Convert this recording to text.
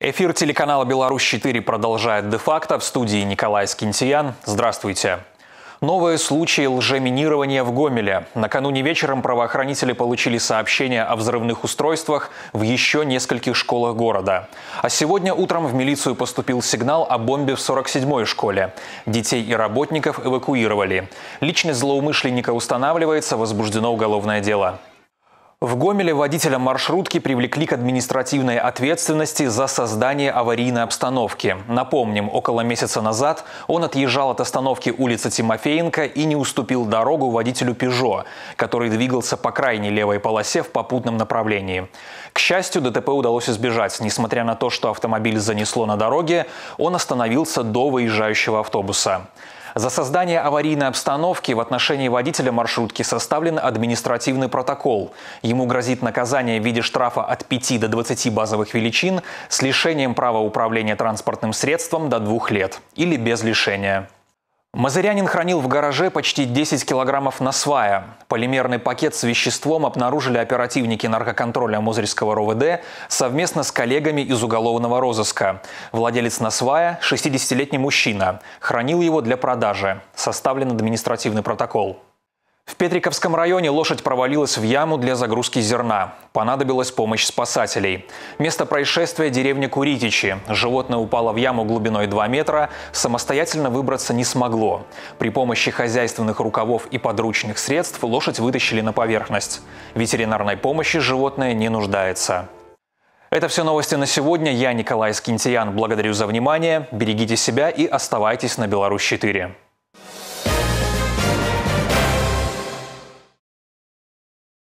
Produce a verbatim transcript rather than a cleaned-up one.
Эфир телеканала «Беларусь четыре» продолжает де-факто. В студии Николай Скинтиян. Здравствуйте. Новые случаи лжеминирования в Гомеле. Накануне вечером правоохранители получили сообщение о взрывных устройствах в еще нескольких школах города. А сегодня утром в милицию поступил сигнал о бомбе в сорок седьмой школе. Детей и работников эвакуировали. Личность злоумышленника устанавливается, возбуждено уголовное дело. В Гомеле водителя маршрутки привлекли к административной ответственности за создание аварийной обстановки. Напомним, около месяца назад он отъезжал от остановки улицы Тимофеенко и не уступил дорогу водителю «Пежо», который двигался по крайней левой полосе в попутном направлении. К счастью, ДТП удалось избежать. Несмотря на то, что автомобиль занесло на дороге, он остановился до выезжающего автобуса. За создание аварийной обстановки в отношении водителя маршрутки составлен административный протокол. Ему грозит наказание в виде штрафа от пяти до двадцати базовых величин с лишением права управления транспортным средством до двух лет или без лишения. Мазырянин хранил в гараже почти десять килограммов насвая. Полимерный пакет с веществом обнаружили оперативники наркоконтроля Мозырского РОВД совместно с коллегами из уголовного розыска. Владелец насвая – шестидесятилетний мужчина. Хранил его для продажи. Составлен административный протокол. В Петриковском районе лошадь провалилась в яму для загрузки зерна. Понадобилась помощь спасателей. Место происшествия – деревня Куритичи. Животное упало в яму глубиной два метра, самостоятельно выбраться не смогло. При помощи хозяйственных рукавов и подручных средств лошадь вытащили на поверхность. В ветеринарной помощи животное не нуждается. Это все новости на сегодня. Я, Николай Скинтиян, благодарю за внимание. Берегите себя и оставайтесь на Беларусь четыре.